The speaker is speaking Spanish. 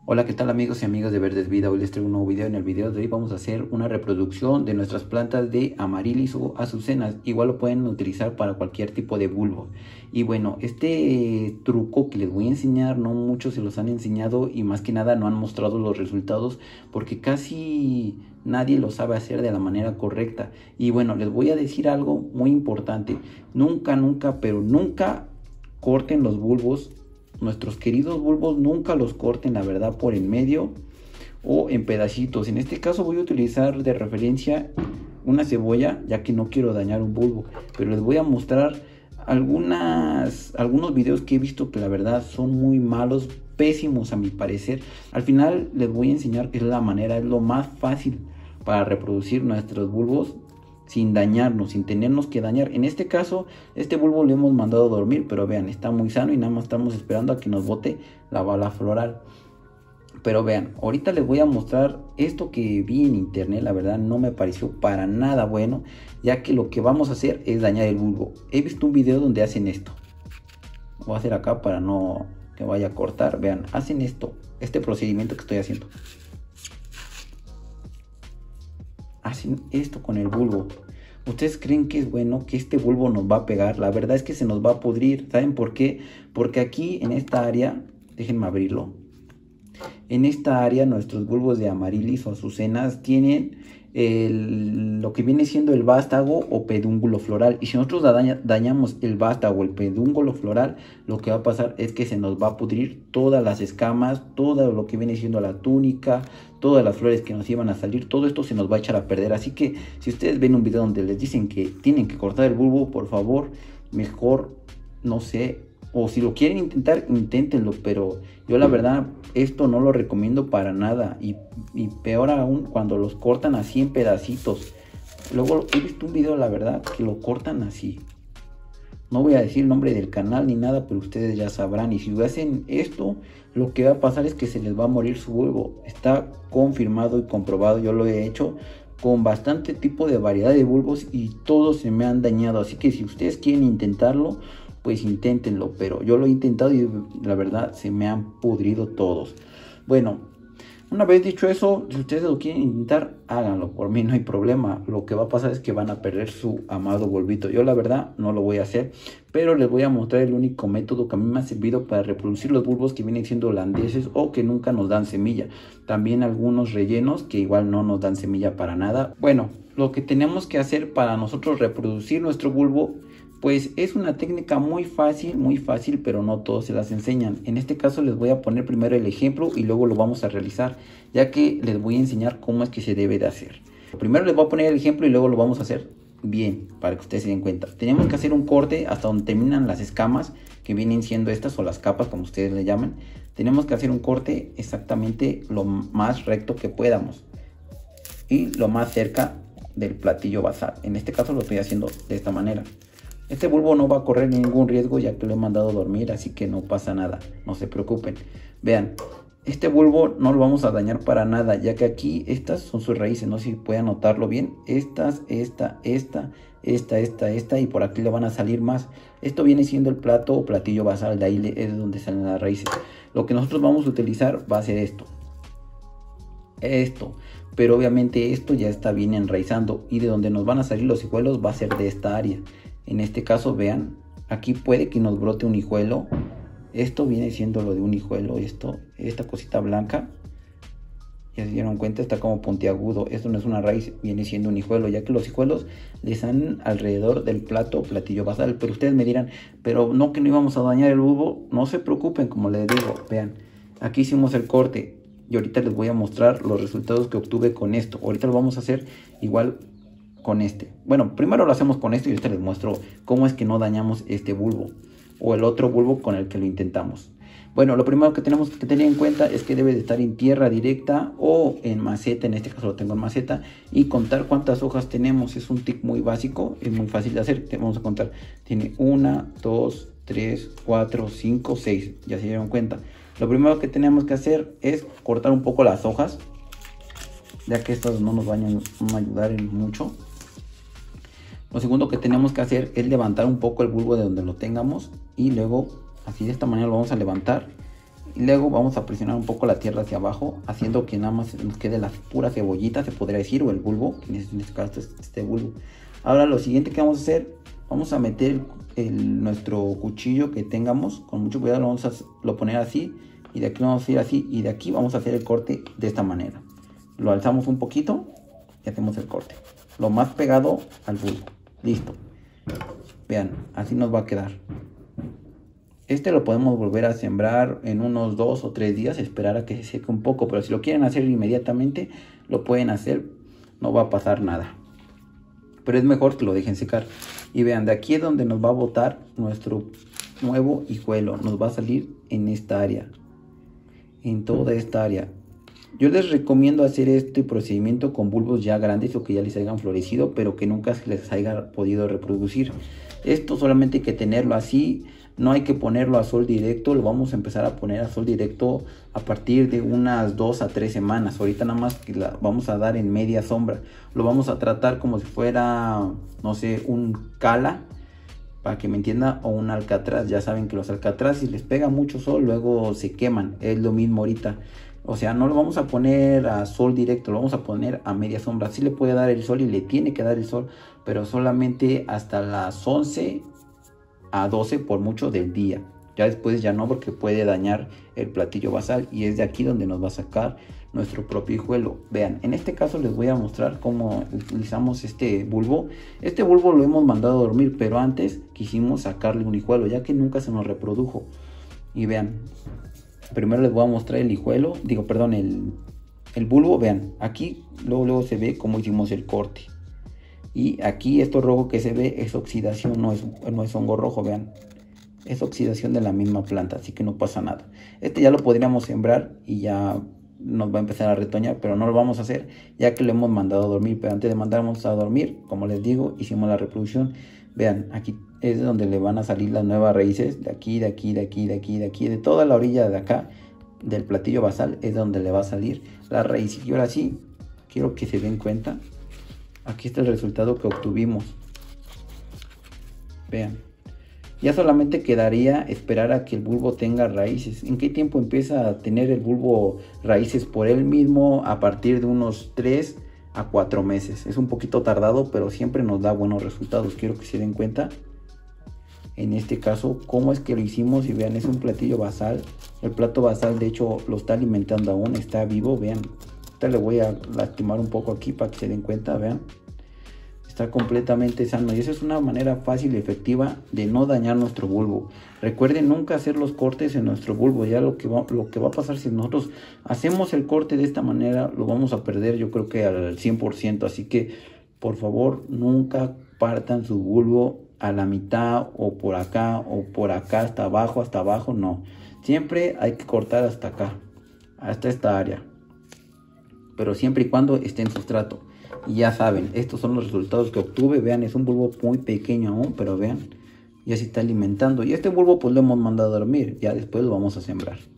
Hola, ¿qué tal amigos y amigas de Verdes Vida? Hoy les traigo un nuevo video. En el video de hoy vamos a hacer una reproducción de nuestras plantas de amarilis o azucenas. Igual lo pueden utilizar para cualquier tipo de bulbo. Y bueno, este truco que les voy a enseñar, no muchos se los han enseñado y más que nada no han mostrado los resultados porque casi nadie lo sabe hacer de la manera correcta. Y bueno, les voy a decir algo muy importante. Nunca, pero nunca corten los bulbos. Nuestros queridos bulbos nunca los corten, la verdad, por el medio o en pedacitos. En este caso voy a utilizar de referencia una cebolla, ya que no quiero dañar un bulbo, pero les voy a mostrar algunos videos que he visto que la verdad son muy malos, pésimos a mi parecer. Al final les voy a enseñar que es la manera, es lo más fácil para reproducir nuestros bulbos sin dañarnos, sin tenernos que dañar. En este caso, este bulbo lo hemos mandado a dormir, pero vean, está muy sano y nada más estamos esperando a que nos bote la bala floral. Pero vean, ahorita les voy a mostrar esto que vi en internet. La verdad no me pareció para nada bueno, ya que lo que vamos a hacer es dañar el bulbo. He visto un video donde hacen esto. Voy a hacer acá para no que vaya a cortar. Vean, hacen esto, este procedimiento que estoy haciendo. Hacen esto con el bulbo. ¿Ustedes creen que es bueno que este bulbo nos va a pegar? La verdad es que se nos va a pudrir. ¿Saben por qué? Porque aquí en esta área, déjenme abrirlo. En esta área nuestros bulbos de amarilis o azucenas tienen lo que viene siendo el vástago o pedúnculo floral. Y si nosotros dañamos el vástago o el pedúnculo floral, lo que va a pasar es que se nos va a pudrir todas las escamas, todo lo que viene siendo la túnica, todas las flores que nos iban a salir, todo esto se nos va a echar a perder. Así que si ustedes ven un video donde les dicen que tienen que cortar el bulbo, por favor, mejor, no sé, o si lo quieren intentar, inténtenlo, pero yo la verdad esto no lo recomiendo para nada y peor aún cuando los cortan así en pedacitos. Luego he visto un video, la verdad, que lo cortan así. No voy a decir el nombre del canal ni nada, pero ustedes ya sabrán. Y si hacen esto, lo que va a pasar es que se les va a morir su bulbo. Está confirmado y comprobado, yo lo he hecho con bastante tipo de variedad de bulbos y todos se me han dañado. Así que si ustedes quieren intentarlo, pues inténtenlo, pero yo lo he intentado y la verdad se me han pudrido todos. Bueno, una vez dicho eso, si ustedes lo quieren intentar, háganlo, por mí no hay problema. Lo que va a pasar es que van a perder su amado bulbito. Yo la verdad no lo voy a hacer, pero les voy a mostrar el único método que a mí me ha servido para reproducir los bulbos que vienen siendo holandeses o que nunca nos dan semilla. También algunos rellenos que igual no nos dan semilla para nada. Bueno, lo que tenemos que hacer para nosotros reproducir nuestro bulbo, pues es una técnica muy fácil, pero no todos se las enseñan. En este caso les voy a poner primero el ejemplo y luego lo vamos a realizar, ya que les voy a enseñar cómo es que se debe de hacer. Primero les voy a poner el ejemplo y luego lo vamos a hacer bien, para que ustedes se den cuenta. Tenemos que hacer un corte hasta donde terminan las escamas, que vienen siendo estas o las capas, como ustedes le llaman. Tenemos que hacer un corte exactamente lo más recto que podamos y lo más cerca del platillo basal. En este caso lo estoy haciendo de esta manera. Este bulbo no va a correr ningún riesgo ya que lo he mandado a dormir, así que no pasa nada, no se preocupen. Vean, este bulbo no lo vamos a dañar para nada, ya que aquí estas son sus raíces, no sé si pueden notarlo bien. Esta, y por aquí le van a salir más. Esto viene siendo el plato o platillo basal, de ahí es donde salen las raíces. Lo que nosotros vamos a utilizar va a ser esto, pero obviamente esto ya está bien enraizando y de donde nos van a salir los hijuelos va a ser de esta área. En este caso, vean, aquí puede que nos brote un hijuelo. Esto viene siendo lo de un hijuelo, esta cosita blanca. Ya se dieron cuenta, está como puntiagudo. Esto no es una raíz, viene siendo un hijuelo, ya que los hijuelos les salen alrededor del plato o platillo basal. Pero ustedes me dirán, pero no, que no íbamos a dañar el bulbo. No se preocupen, como les digo, vean, aquí hicimos el corte y ahorita les voy a mostrar los resultados que obtuve con esto. Ahorita lo vamos a hacer igual con este. Bueno, primero lo hacemos con esto y ahorita les muestro cómo es que no dañamos este bulbo o el otro bulbo con el que lo intentamos. Bueno, lo primero que tenemos que tener en cuenta es que debe de estar en tierra directa o en maceta. En este caso lo tengo en maceta, y contar cuántas hojas tenemos. Es un tic muy básico, es muy fácil de hacer. Vamos a contar, tiene 1, 2, 3, 4, 5, 6, ya se dieron cuenta. Lo primero que tenemos que hacer es cortar un poco las hojas, ya que estas no nos van a ayudar en mucho. Lo segundo que tenemos que hacer es levantar un poco el bulbo de donde lo tengamos y luego así de esta manera lo vamos a levantar Y luego vamos a presionar un poco la tierra hacia abajo, haciendo que nada más nos quede la pura cebollita, se podría decir, o el bulbo, en este caso este bulbo. Ahora lo siguiente que vamos a hacer, vamos a meter nuestro cuchillo que tengamos, con mucho cuidado lo vamos a poner así, y de aquí lo vamos a ir así, y de aquí vamos a hacer el corte de esta manera. Lo alzamos un poquito y hacemos el corte, lo más pegado al bulbo. Listo. Vean, así nos va a quedar. Este lo podemos volver a sembrar en unos 2 o 3 días, esperar a que se seque un poco, pero si lo quieren hacer inmediatamente, lo pueden hacer, no va a pasar nada. Pero es mejor que lo dejen secar. Y vean, de aquí es donde nos va a botar nuestro nuevo hijuelo, nos va a salir en esta área, en toda esta área. Yo les recomiendo hacer este procedimiento con bulbos ya grandes o que ya les hayan florecido, pero que nunca se les haya podido reproducir. Esto solamente hay que tenerlo así, no hay que ponerlo a sol directo, lo vamos a empezar a poner a sol directo a partir de unas 2 a 3 semanas. Ahorita nada más que la vamos a dar en media sombra, lo vamos a tratar como si fuera, no sé, un cala, para que me entienda, o un alcatraz. Ya saben que los alcatraces, si les pega mucho sol, luego se queman, es lo mismo ahorita. O sea, no lo vamos a poner a sol directo, lo vamos a poner a media sombra. Sí le puede dar el sol y le tiene que dar el sol, pero solamente hasta las 11 a 12 por mucho del día. Ya después ya no, porque puede dañar el platillo basal, y es de aquí donde nos va a sacar nuestro propio hijuelo. Vean, en este caso les voy a mostrar cómo utilizamos este bulbo. Este bulbo lo hemos mandado a dormir, pero antes quisimos sacarle un hijuelo, ya que nunca se nos reprodujo. Y vean, primero les voy a mostrar el hijuelo, el bulbo. Vean, aquí luego se ve cómo hicimos el corte. Y aquí esto rojo que se ve es oxidación, no es hongo rojo, vean. Es oxidación de la misma planta, así que no pasa nada. Este ya lo podríamos sembrar y ya nos va a empezar a retoñar, pero no lo vamos a hacer ya que lo hemos mandado a dormir. Pero antes de mandarnos a dormir, como les digo, hicimos la reproducción. Vean, aquí es donde le van a salir las nuevas raíces, de aquí, de aquí, de aquí, de aquí, de aquí, de toda la orilla de acá, del platillo basal, es donde le va a salir la raíz. Y ahora sí, quiero que se den cuenta. Aquí está el resultado que obtuvimos. Vean. Ya solamente quedaría esperar a que el bulbo tenga raíces. ¿En qué tiempo empieza a tener el bulbo raíces por él mismo? A partir de unos 3 a 4 meses. Es un poquito tardado, pero siempre nos da buenos resultados. Quiero que se den cuenta. En este caso, cómo es que lo hicimos. Y vean, es un platillo basal. El plato basal, de hecho, lo está alimentando aún. Está vivo, vean. Ahorita le voy a lastimar un poco aquí para que se den cuenta, vean. Está completamente sano, y esa es una manera fácil y efectiva de no dañar nuestro bulbo. Recuerden nunca hacer los cortes en nuestro bulbo. Ya lo que va a pasar si nosotros hacemos el corte de esta manera, lo vamos a perder, yo creo que al 100%. Así que por favor nunca partan su bulbo a la mitad, o por acá hasta abajo, no. Siempre hay que cortar hasta acá, hasta esta área, pero siempre y cuando esté en sustrato. Y ya saben, estos son los resultados que obtuve. Vean, es un bulbo muy pequeño aún, pero vean, ya se está alimentando. Y este bulbo pues lo hemos mandado a dormir, ya después lo vamos a sembrar.